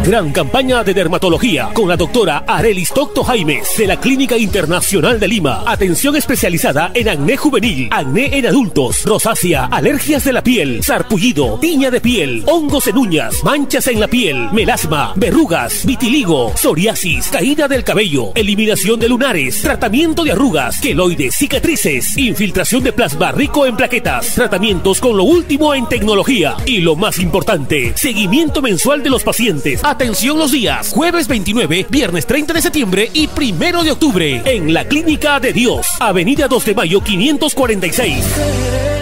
Gran campaña de dermatología con la doctora Arelis Tocto Jaimes de la Clínica Internacional de Lima. Atención especializada en acné juvenil, acné en adultos, rosácea, alergias de la piel, sarpullido, tiña de piel, hongos en uñas, manchas en la piel, melasma, verrugas, vitiligo, psoriasis, caída del cabello, eliminación de lunares, tratamiento de arrugas, queloides, cicatrices, infiltración de plasma rico en plaquetas, tratamientos con lo último en tecnología y lo más importante, seguimiento mensual de los pacientes. Atención los días jueves 29, viernes 30 de septiembre y 1 de octubre en la Clínica de Dios, Avenida 2 de Mayo 546.